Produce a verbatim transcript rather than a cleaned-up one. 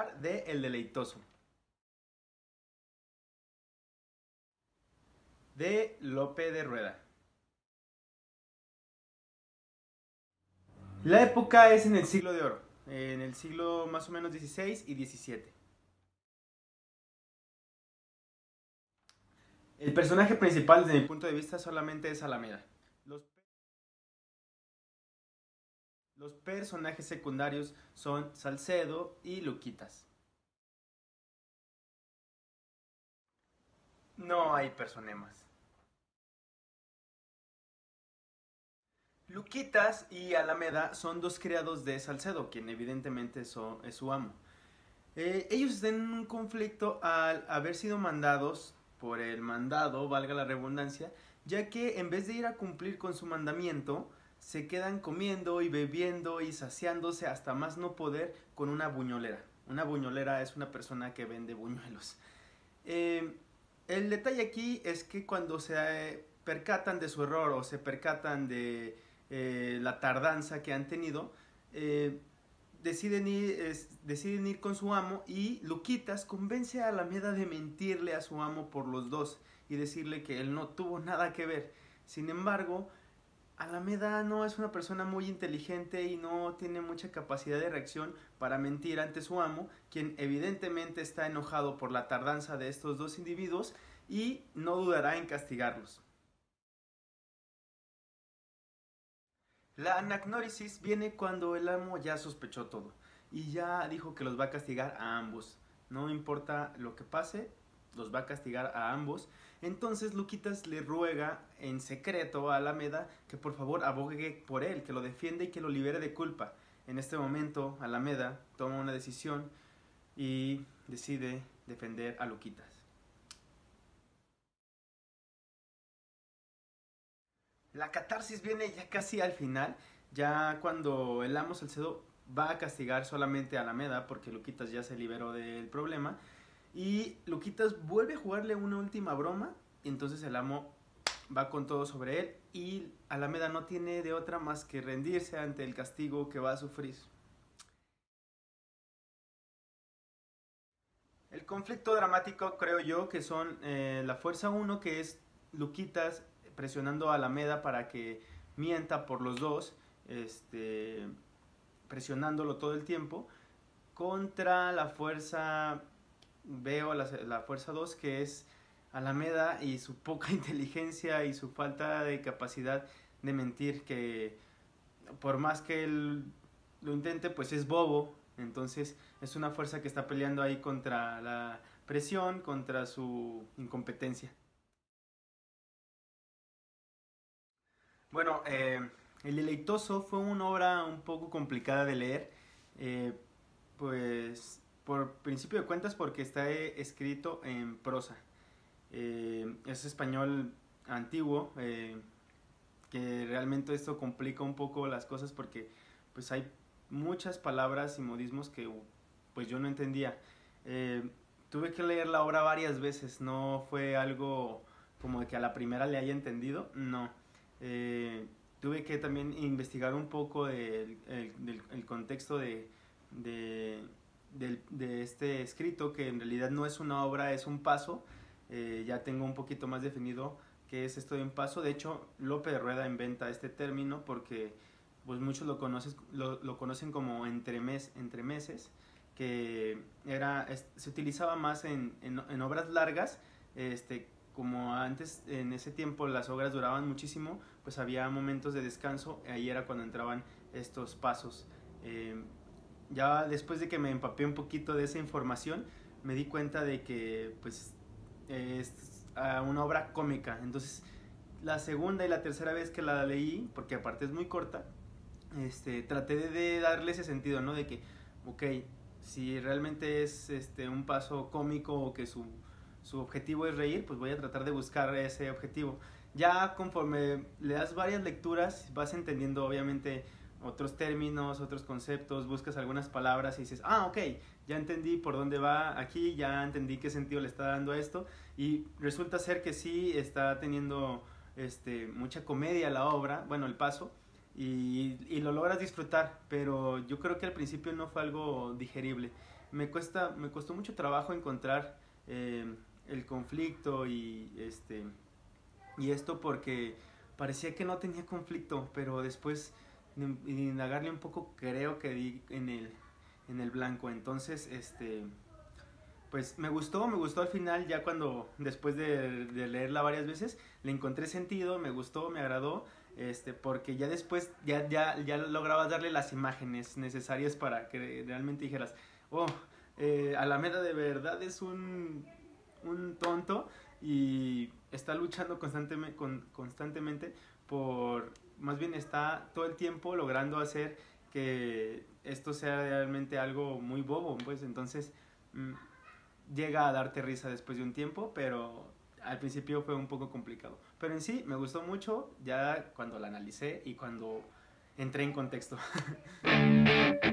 hablar de El Deleitoso, de Lope de Rueda. La época es en el siglo de oro, en el siglo más o menos dieciséis y diecisiete. El personaje principal, desde mi punto de vista, solamente es Alameda. Los, los personajes secundarios son Salcedo y Luquitas. No hay personemas. Luquitas y Alameda son dos criados de Salcedo, quien evidentemente so- es su amo. Eh, ellos están en un conflicto al haber sido mandados por el mandado, valga la redundancia, ya que en vez de ir a cumplir con su mandamiento, se quedan comiendo y bebiendo y saciándose hasta más no poder con una buñolera. Una buñolera es una persona que vende buñuelos. Eh, el detalle aquí es que cuando se eh, percatan de su error o se percatan de eh, la tardanza que han tenido, eh, deciden ir, es, deciden ir con su amo y Luquitas convence a Alameda de mentirle a su amo por los dos y decirle que él no tuvo nada que ver. Sin embargo, Alameda no es una persona muy inteligente y no tiene mucha capacidad de reacción para mentir ante su amo, quien evidentemente está enojado por la tardanza de estos dos individuos y no dudará en castigarlos. La anagnórisis viene cuando el amo ya sospechó todo y ya dijo que los va a castigar a ambos. No importa lo que pase, los va a castigar a ambos. Entonces Luquitas le ruega en secreto a Alameda que por favor abogue por él, que lo defienda y que lo libere de culpa. En este momento Alameda toma una decisión y decide defender a Luquitas. La catarsis viene ya casi al final, ya cuando el amo Salcedo va a castigar solamente a Alameda porque Luquitas ya se liberó del problema y Luquitas vuelve a jugarle una última broma y entonces el amo va con todo sobre él y Alameda no tiene de otra más que rendirse ante el castigo que va a sufrir. El conflicto dramático creo yo que son eh, la fuerza uno que es Luquitas presionando a Alameda para que mienta por los dos, este, presionándolo todo el tiempo, contra la fuerza, veo la, la fuerza dos que es Alameda y su poca inteligencia y su falta de capacidad de mentir, que por más que él lo intente, pues es bobo. Entonces es una fuerza que está peleando ahí contra la presión, contra su incompetencia. Bueno, eh, El Deleitoso fue una obra un poco complicada de leer, eh, pues por principio de cuentas porque está eh, escrito en prosa. Eh, es español antiguo, eh, que realmente esto complica un poco las cosas porque pues hay muchas palabras y modismos que pues yo no entendía. Eh, Tuve que leer la obra varias veces, no fue algo como de que a la primera le haya entendido, no. Eh, Tuve que también investigar un poco del, el, del el contexto de, de, de, de, este escrito, que en realidad no es una obra, es un paso. Eh, ya tengo un poquito más definido qué es esto de un paso. De hecho, Lope de Rueda inventa este término porque pues muchos lo, conoces, lo, lo conocen como entremes, entremeses, que era, es, se utilizaba más en, en, en obras largas, este, como antes en ese tiempo las obras duraban muchísimo, pues había momentos de descanso, ahí era cuando entraban estos pasos. Eh, ya después de que me empapé un poquito de esa información, me di cuenta de que pues es uh, una obra cómica. Entonces, la segunda y la tercera vez que la leí, porque aparte es muy corta, este, traté de, de darle ese sentido, ¿no? De que, ok, si realmente es este, un paso cómico o que su, su objetivo es reír, pues voy a tratar de buscar ese objetivo. Ya conforme le das varias lecturas, vas entendiendo obviamente otros términos, otros conceptos, buscas algunas palabras y dices, ah, ok, ya entendí por dónde va aquí, ya entendí qué sentido le está dando a esto, y resulta ser que sí está teniendo este, mucha comedia la obra, bueno, el paso, y, y lo logras disfrutar, pero yo creo que al principio no fue algo digerible. me cuesta, me costó mucho trabajo encontrar eh, el conflicto y este y esto porque parecía que no tenía conflicto, pero después de indagarle un poco creo que di en el en el blanco. Entonces, este pues me gustó, me gustó al final, ya cuando después de, de leerla varias veces le encontré sentido, me gustó, me agradó, este porque ya después ya ya ya lograbas darle las imágenes necesarias para que realmente dijeras, oh, eh, Alameda de verdad es un un tonto y está luchando constantemente con, constantemente por, más bien está todo el tiempo logrando hacer que esto sea realmente algo muy bobo, pues entonces mmm, llega a darte risa después de un tiempo, pero al principio fue un poco complicado. Pero en sí me gustó mucho ya cuando la analicé y cuando entré en contexto.